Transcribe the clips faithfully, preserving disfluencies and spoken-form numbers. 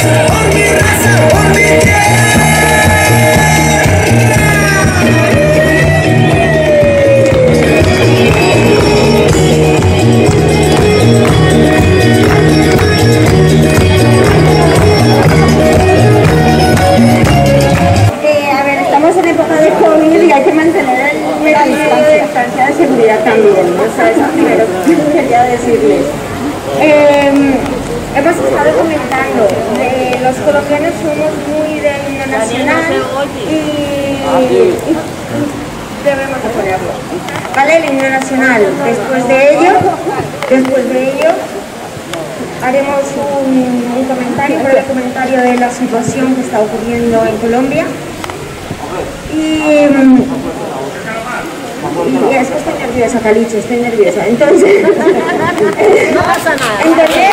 decirles. Eh, hemos estado comentando, de los colombianos somos muy del himno nacional y, y debemos de ponerlo. ¿Vale? El himno nacional. Después de ello, después de ello, haremos un, un comentario, un breve comentario de la situación que está ocurriendo en Colombia. Y, y es que estoy nerviosa, Caliche, estoy nerviosa. Entonces, no pasa nada. Entonces,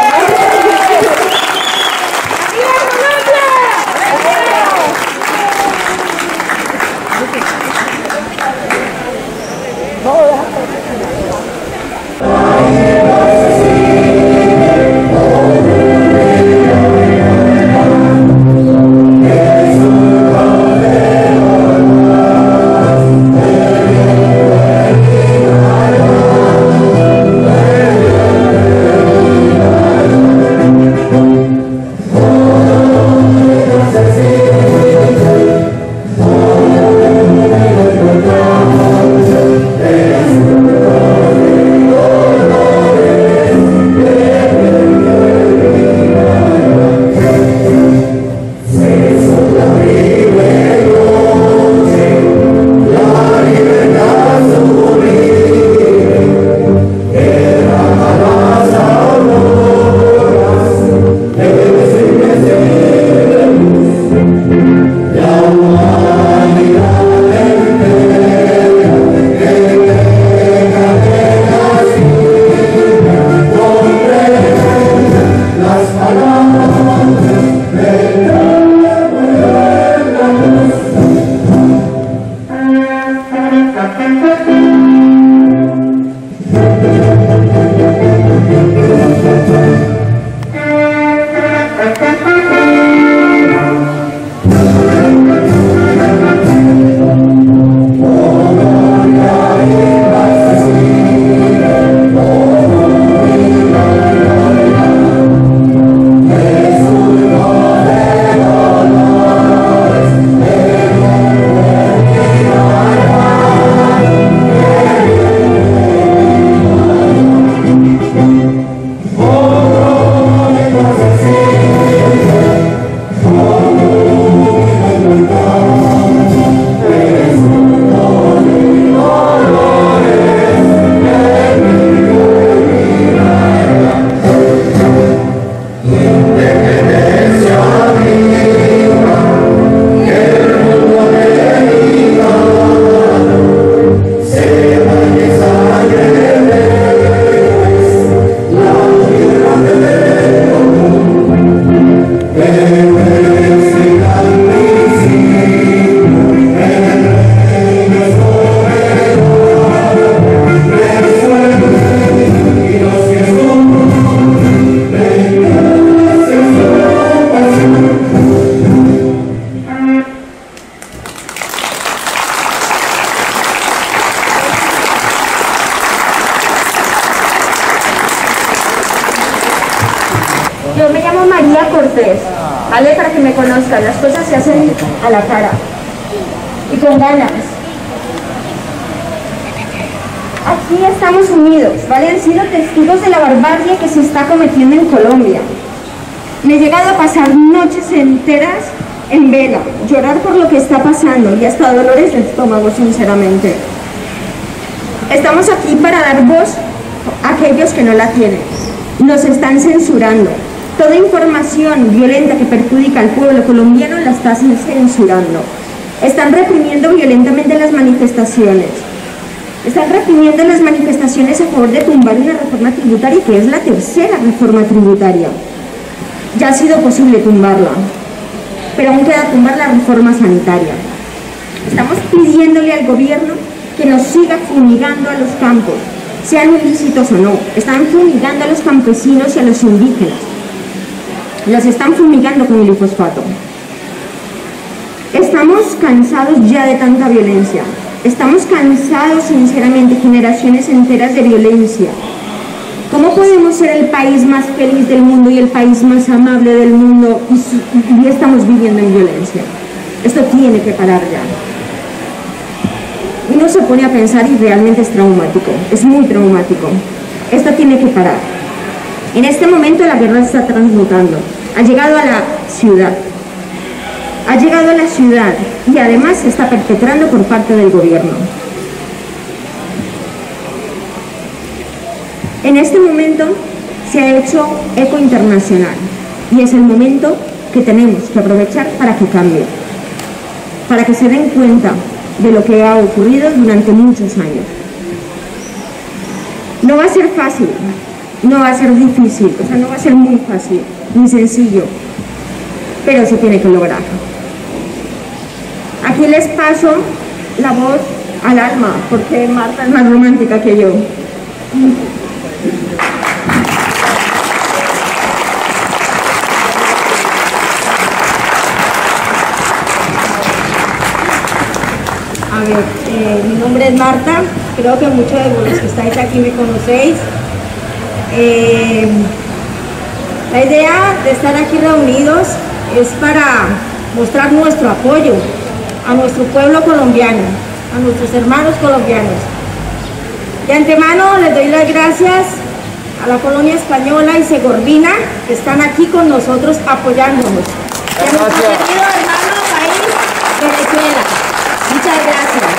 yo me llamo María Cortés, ¿vale? Para que me conozcan, las cosas se hacen a la cara y con ganas. Aquí estamos unidos, ¿vale? Han sido testigos de la barbarie que se está cometiendo en Colombia. Me he llegado a pasar noches enteras en vela, llorar por lo que está pasando y hasta dolores de estómago, sinceramente. Estamos aquí para dar voz a aquellos que no la tienen. Nos están censurando. Toda información violenta que perjudica al pueblo colombiano la están censurando. Están reprimiendo violentamente las manifestaciones. Están reprimiendo las manifestaciones a favor de tumbar una reforma tributaria que es la tercera reforma tributaria. Ya ha sido posible tumbarla, pero aún queda tumbar la reforma sanitaria. Estamos pidiéndole al gobierno que nos siga fumigando a los campos, sean ilícitos o no. Están fumigando a los campesinos y a los indígenas. Las están fumigando con glifosfato. Estamos cansados ya de tanta violencia. Estamos cansados, sinceramente, generaciones enteras de violencia. ¿Cómo podemos ser el país más feliz del mundo y el país más amable del mundo y, y estamos viviendo en violencia? Esto tiene que parar ya. Uno se pone a pensar y realmente es traumático, es muy traumático. Esto tiene que parar. En este momento la guerra se está transmutando. Ha llegado a la ciudad. Ha llegado a la ciudad y además se está perpetrando por parte del gobierno. En este momento se ha hecho eco internacional y es el momento que tenemos que aprovechar para que cambie, para que se den cuenta de lo que ha ocurrido durante muchos años. No va a ser fácil, no va a ser difícil, o sea, no va a ser muy fácil, ni sencillo, pero se tiene que lograr. Aquí les paso la voz al alma, porque Marta es más romántica que yo. A ver, eh, mi nombre es Marta, creo que muchos de los que estáis aquí me conocéis. Eh, la idea de estar aquí reunidos es para mostrar nuestro apoyo a nuestro pueblo colombiano, a nuestros hermanos colombianos. De antemano les doy las gracias a la colonia española y Segorbina, que están aquí con nosotros apoyándonos. Y a nuestro querido hermano país, Venezuela. Muchas gracias.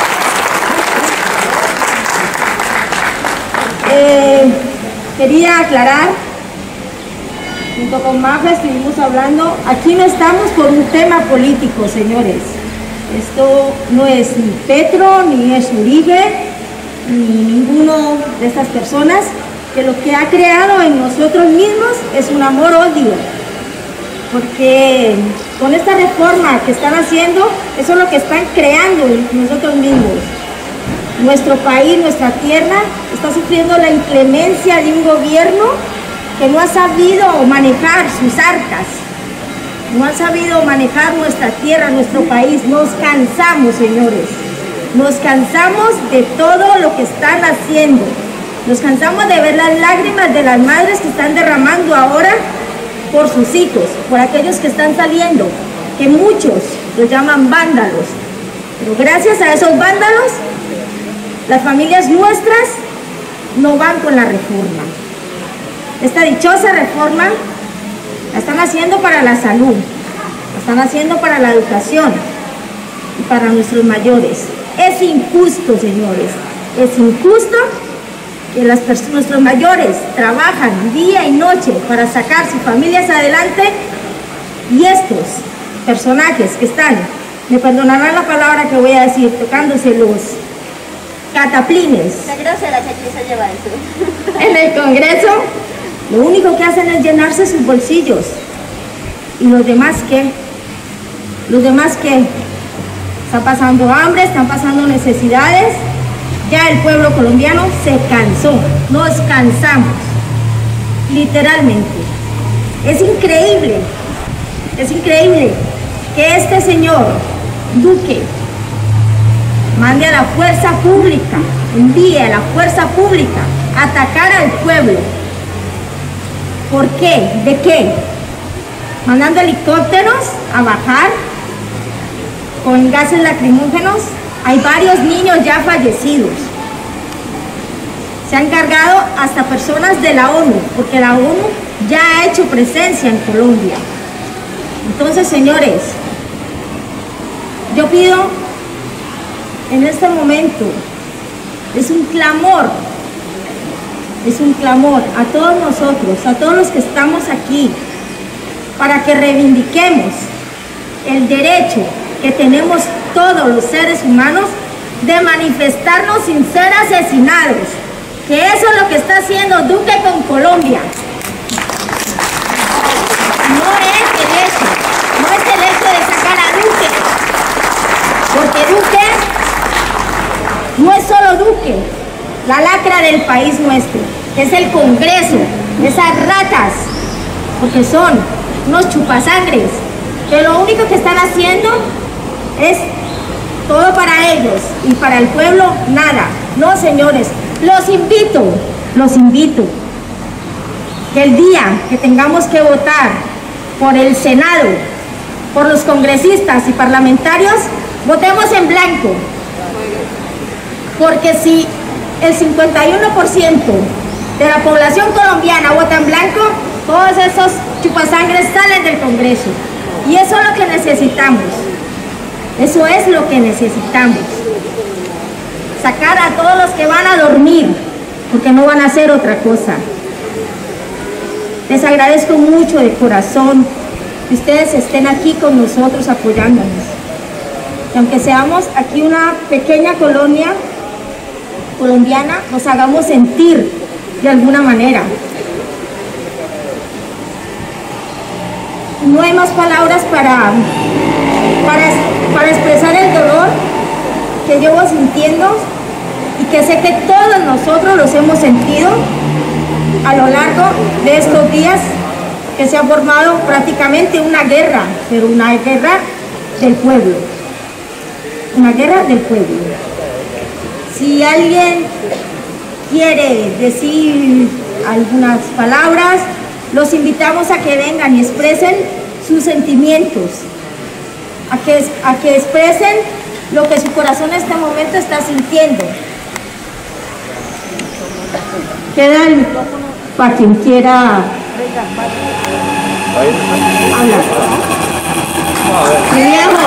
Eh, quería aclarar, junto con Mafe estuvimos hablando, aquí no estamos por un tema político, señores. Esto no es ni Petro, ni es Uribe, ni ninguno de estas personas, que lo que ha creado en nosotros mismos es un amor-odio. Porque con esta reforma que están haciendo, eso es lo que están creando nosotros mismos. Nuestro país, nuestra tierra, está sufriendo la inclemencia de un gobierno que no ha sabido manejar sus arcas, no ha sabido manejar nuestra tierra, nuestro país. Nos cansamos, señores, nos cansamos de todo lo que están haciendo. Nos cansamos de ver las lágrimas de las madres que están derramando ahora por sus hijos, por aquellos que están saliendo, que muchos los llaman vándalos. Pero gracias a esos vándalos, las familias nuestras no van con la reforma. Esta dichosa reforma la están haciendo para la salud, la están haciendo para la educación y para nuestros mayores. Es injusto, señores, es injusto que las nuestros mayores trabajan día y noche para sacar sus familias adelante y estos personajes que están, me perdonarán la palabra que voy a decir, tocándose los cataplines en el Congreso, lo único que hacen es llenarse sus bolsillos. ¿Y los demás qué? ¿Los demás qué? Están pasando hambre, están pasando necesidades. Ya el pueblo colombiano se cansó, nos cansamos, literalmente. Es increíble, es increíble que este señor Duque mande a la fuerza pública, envíe a la fuerza pública a atacar al pueblo. ¿Por qué? ¿De qué? Mandando helicópteros a bajar con gases lacrimógenos. Hay varios niños ya fallecidos. Se han cargado hasta personas de la ONU, porque la ONU ya ha hecho presencia en Colombia. Entonces, señores, yo pido en este momento, es un clamor, es un clamor a todos nosotros, a todos los que estamos aquí, para que reivindiquemos el derecho que tenemos todos los seres humanos de manifestarnos sin ser asesinados, que eso es lo que está haciendo Duque con Colombia. No es el hecho, no es el hecho de sacar a Duque, porque Duque no es solo Duque, la lacra del país nuestro, es el Congreso, esas ratas porque son unos chupasangres, que lo único que están haciendo es todo para ellos y para el pueblo nada. No, señores, los invito, los invito, que el día que tengamos que votar por el Senado, por los congresistas y parlamentarios, votemos en blanco, porque si el cincuenta y uno por ciento de la población colombiana vota en blanco, todos esos chupasangres salen del Congreso. Y eso es lo que necesitamos. Eso es lo que necesitamos. Sacar a todos los que van a dormir, porque no van a hacer otra cosa. Les agradezco mucho de corazón que ustedes estén aquí con nosotros apoyándonos. Y aunque seamos aquí una pequeña colonia colombiana, nos hagamos sentir de alguna manera. No hay más palabras para, para, para expresar el dolor que llevo sintiendo y que sé que todos nosotros los hemos sentido a lo largo de estos días que se ha formado prácticamente una guerra, pero una guerra del pueblo, una guerra del pueblo. Si alguien quiere decir algunas palabras, los invitamos a que vengan y expresen sus sentimientos, a que, a que expresen lo que su corazón en este momento está sintiendo. Queda el micrófono para quien quiera hablar. Mi viejo.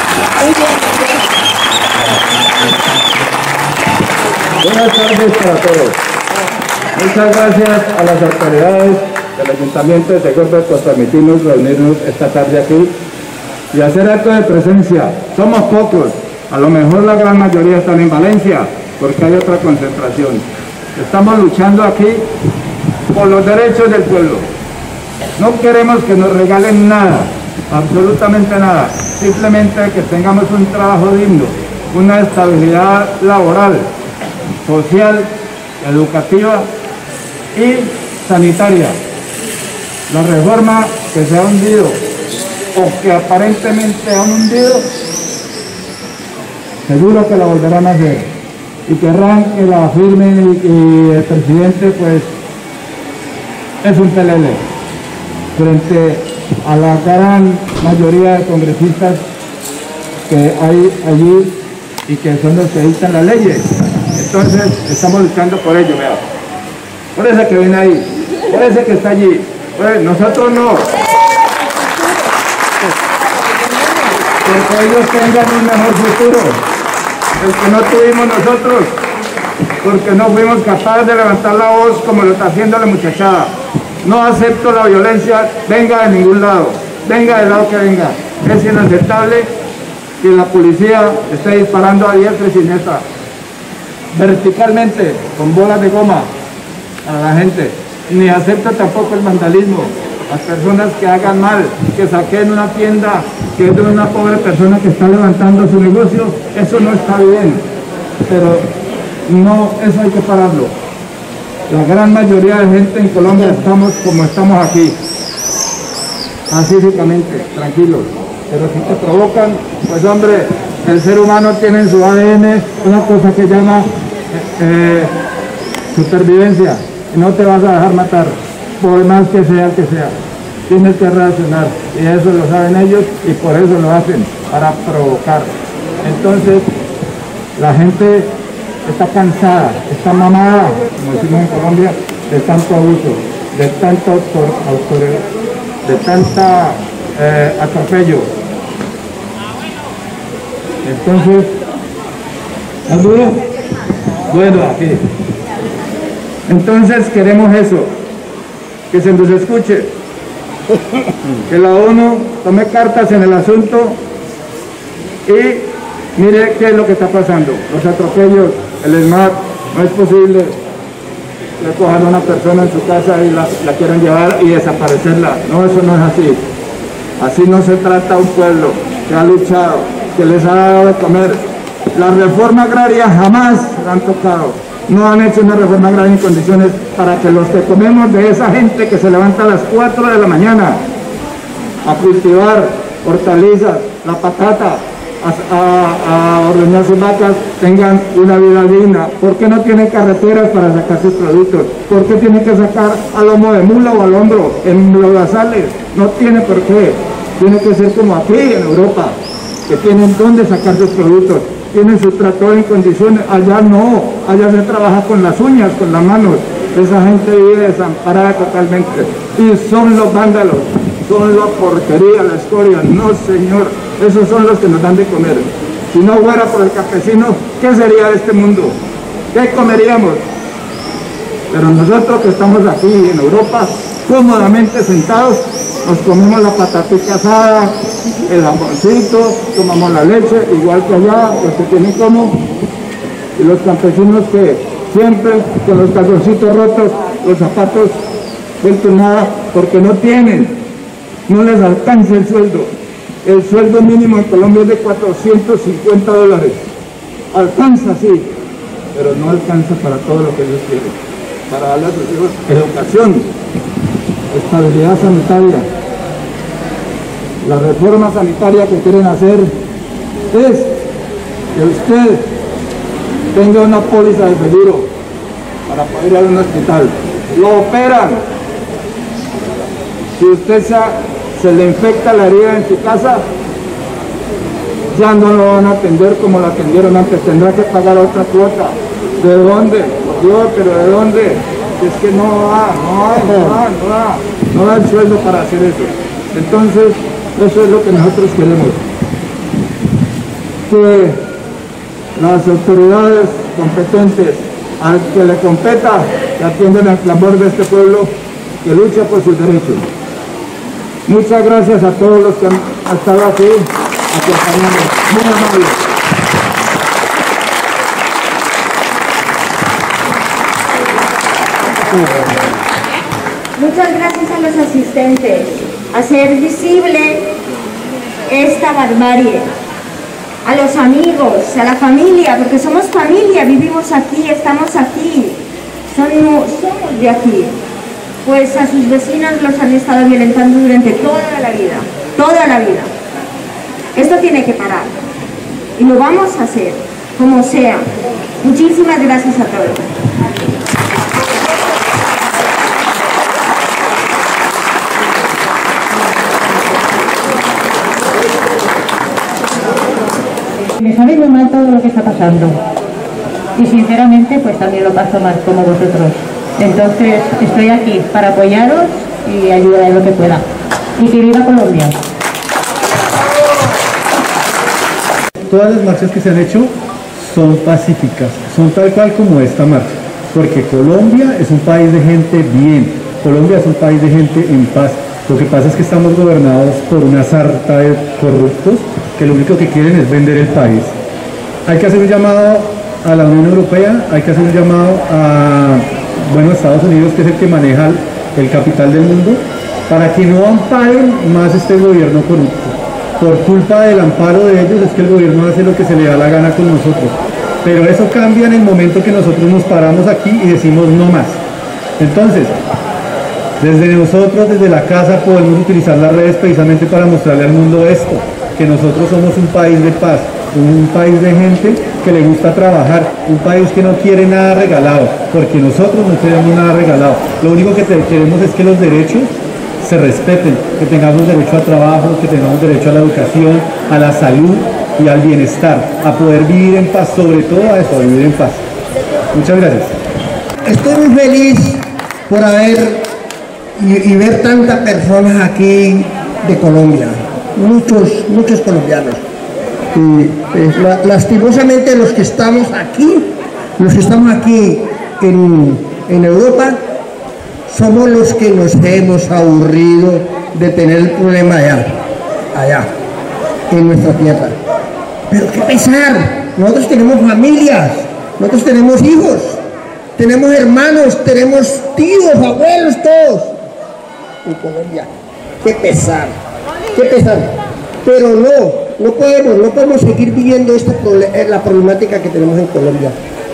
Buenas tardes para todos. Muchas gracias a las autoridades del Ayuntamiento de Segorbe por permitirnos reunirnos esta tarde aquí y hacer acto de presencia. Somos pocos, a lo mejor la gran mayoría están en Valencia porque hay otra concentración. Estamos luchando aquí por los derechos del pueblo. No queremos que nos regalen nada, absolutamente nada, simplemente que tengamos un trabajo digno, una estabilidad laboral, social, educativa y sanitaria. La reforma que se ha hundido o que aparentemente han hundido, seguro que la volverán a hacer y querrán que la firmen y, y el presidente pues es un pelele frente a la gran mayoría de congresistas que hay allí y que son los que dictan las leyes. Entonces estamos luchando por ello, vea. Por ese que viene ahí, por ese que está allí. Pues nosotros no. Porque ellos tengan un mejor futuro, el que no tuvimos nosotros, porque no fuimos capaces de levantar la voz como lo está haciendo la muchachada. No acepto la violencia, venga de ningún lado, venga del lado que venga. Es inaceptable que la policía esté disparando a diestra y siniestra, verticalmente, con bolas de goma a la gente. Ni acepto tampoco el vandalismo, las personas que hagan mal, que saquen una tienda que es de una pobre persona que está levantando su negocio, eso no está bien, pero no, eso hay que pararlo. La gran mayoría de gente en Colombia estamos como estamos aquí, pacíficamente, tranquilos, pero si te provocan, pues hombre, el ser humano tiene en su A D N una cosa que llama eh, eh, supervivencia, y no te vas a dejar matar, por más que sea el que sea. Tienes que reaccionar, y eso lo saben ellos, y por eso lo hacen, para provocar. Entonces, la gente está cansada, está mamada, como decimos en Colombia, de tanto abuso, de tanto autoridad, de tanta eh, atropello. Entonces, ¿ayuda? Bueno, aquí. Entonces queremos eso, que se nos escuche, que la ONU tome cartas en el asunto y mire qué es lo que está pasando, los atropellos, el ESMAD. No es posible que cojan a una persona en su casa y la, la quieran llevar y desaparecerla. No, eso no es así. Así no se trata un pueblo que ha luchado, que les ha dado de comer. La reforma agraria jamás la han tocado. no han hecho una reforma agraria en condiciones para que los que comemos de esa gente que se levanta a las cuatro de la mañana a cultivar hortalizas, la patata, a, a, a ordeñar sus vacas, tengan una vida digna. ¿Por qué no tienen carreteras para sacar sus productos? ¿Por qué tienen que sacar a lomo de mula o al hombro en los lodazales? No tiene por qué. Tiene que ser como aquí en Europa, que tienen dónde sacar sus productos, tienen su tractor en condiciones. Allá no, allá se trabaja con las uñas, con las manos. Esa gente vive desamparada totalmente y son los vándalos, son la porquería, la escoria. No, señor, esos son los que nos dan de comer. Si no fuera por el campesino, ¿qué sería de este mundo? ¿Qué comeríamos? Pero nosotros que estamos aquí en Europa, cómodamente sentados, nos comemos la patatita asada, el jamoncito, tomamos la leche, igual que allá, los que tienen como, y los campesinos que siempre con los calzoncitos rotos, los zapatos vueltos nada, porque no tienen, no les alcanza el sueldo. El sueldo mínimo en Colombia es de cuatrocientos cincuenta dólares. Alcanza, sí, pero no alcanza para todo lo que ellos quieren. Para darle a sus hijos educación, estabilidad sanitaria. La reforma sanitaria que quieren hacer es que usted tenga una póliza de seguro para poder ir a un hospital. Lo operan. Si usted se, se le infecta la herida en su casa, ya no lo van a atender como lo atendieron antes. Tendrá que pagar otra cuota. ¿De dónde? Por Dios, pero ¿de dónde? Es que no da, no hay, no da, no da, no da el sueldo para hacer eso. Entonces, eso es lo que nosotros queremos. Que las autoridades competentes, al que le competa, que atiendan el clamor de este pueblo que lucha por sus derechos. Muchas gracias a todos los que han estado aquí acompañando. Muy amables. Muchas gracias a los asistentes, hacer visible esta barbarie, a los amigos, a la familia, porque somos familia, vivimos aquí, estamos aquí, somos, somos de aquí. Pues a sus vecinos los han estado violentando durante toda la vida, toda la vida. Esto tiene que parar y lo vamos a hacer, como sea. Muchísimas gracias a todos. Me sabe muy mal todo lo que está pasando y sinceramente pues también lo paso mal como vosotros. Entonces estoy aquí para apoyaros y ayudar en lo que pueda. Y que viva Colombia. Todas las marchas que se han hecho son pacíficas, son tal cual como esta marcha, porque Colombia es un país de gente bien, Colombia es un país de gente en paz. Lo que pasa es que estamos gobernados por una sarta de corruptos que lo único que quieren es vender el país. Hay que hacer un llamado a la Unión Europea, hay que hacer un llamado a, bueno, a Estados Unidos, que es el que maneja el capital del mundo, para que no amparen más este gobierno corrupto. Por culpa del amparo de ellos es que el gobierno hace lo que se le da la gana con nosotros. Pero eso cambia en el momento que nosotros nos paramos aquí y decimos no más. Entonces, desde nosotros, desde la casa, podemos utilizar las redes precisamente para mostrarle al mundo esto, que nosotros somos un país de paz, un país de gente que le gusta trabajar, un país que no quiere nada regalado, porque nosotros no queremos nada regalado. Lo único que queremos es que los derechos se respeten, que tengamos derecho a trabajo, que tengamos derecho a la educación, a la salud y al bienestar, a poder vivir en paz, sobre todo a eso, a vivir en paz. Muchas gracias. Estoy muy feliz por haber y, y ver tantas personas aquí de Colombia, muchos, muchos colombianos. Y eh, la, lastimosamente los que estamos aquí, los que estamos aquí en, en Europa, somos los que nos hemos aburrido de tener el problema allá, allá, en nuestra tierra. Pero qué pesar, nosotros tenemos familias, nosotros tenemos hijos, tenemos hermanos, tenemos tíos, abuelos, todos en Colombia. Qué pesar, qué pesar. Pero no, no podemos, no podemos seguir viviendo esta, la problemática que tenemos en Colombia.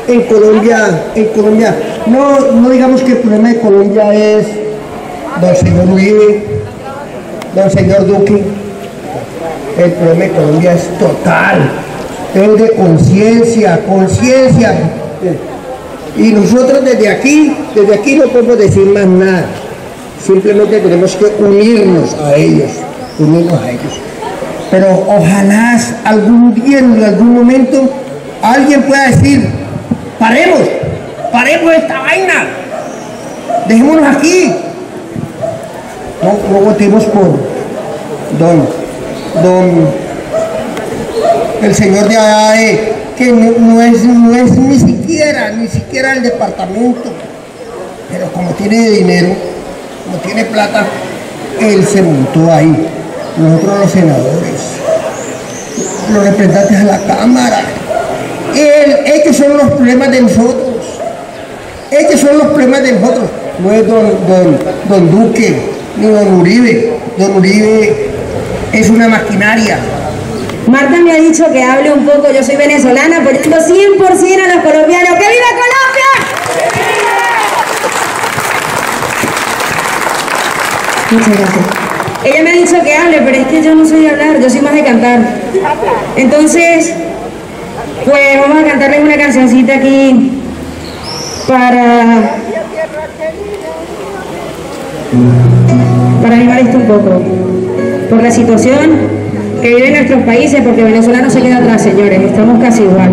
en Colombia, en Colombia, no, no digamos que el problema de Colombia es don señor Uribe, don señor Duque. El problema de Colombia es total, es de conciencia, conciencia. Y nosotros desde aquí, desde aquí no podemos decir más nada. Simplemente tenemos que unirnos a ellos, unirnos a ellos. Pero ojalá algún día, en algún momento, alguien pueda decir, paremos, paremos esta vaina, dejémonos aquí. No, no votemos por don, don, el señor de allá de, que no, no, es, no es ni siquiera, ni siquiera el departamento, pero como tiene dinero, como tiene plata, él se montó ahí. Nosotros los senadores, los representantes de la Cámara, él, estos son los problemas de nosotros, estos son los problemas de nosotros, no es don, don, don Duque, ni don Uribe. Don Uribe es una maquinaria. Marta me ha dicho que hable un poco, yo soy venezolana, apoyando cien por ciento a los colombianos. ¡Que viva Colombia! Muchas gracias. Ella me ha dicho que hable, pero es que yo no soy de hablar, yo soy más de cantar. Entonces, pues vamos a cantarles una cancioncita aquí para... para animar esto un poco. Por la situación que viven nuestros países, porque Venezuela no se queda atrás, señores, estamos casi igual.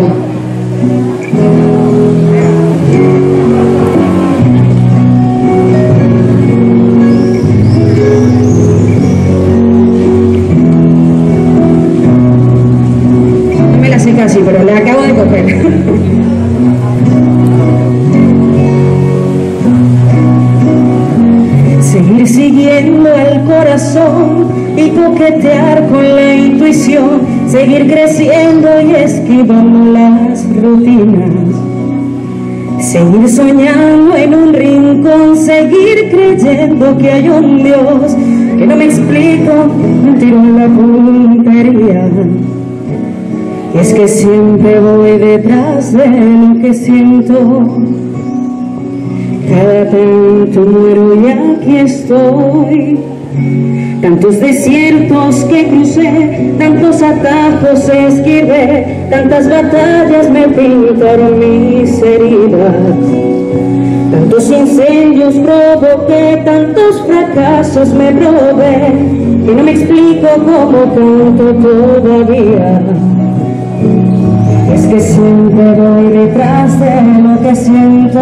No me la sé casi, pero la acabo de coger. Seguir siguiendo el corazón y coquetear con la intuición, seguir creciendo y esquivando las rutinas, seguir soñando en un rincón, seguir creyendo que hay un Dios que no me explico, me tiro en la puntería. Y es que siempre voy detrás de lo que siento. Cada tanto muero y aquí estoy. Tantos desiertos que crucé, tantos atajos esquivé, tantas batallas me pintaron mis heridas, tantos incendios provoqué, tantos fracasos me probé, y no me explico cómo canto todavía. Es que siempre voy detrás de lo que siento.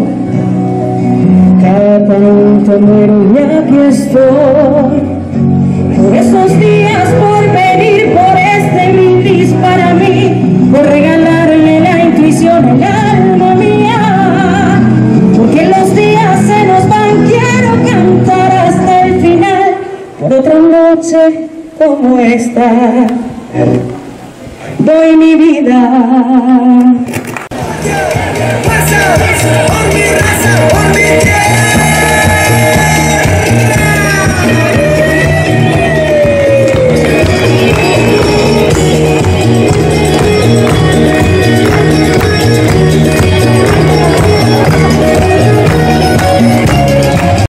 Cada tanto muero y aquí estoy. Por esos días, por venir, por este brindis para mí, por regalarle la intuición al alma mía. Porque los días se nos van, quiero cantar hasta el final, por otra noche como esta. Doy mi vida.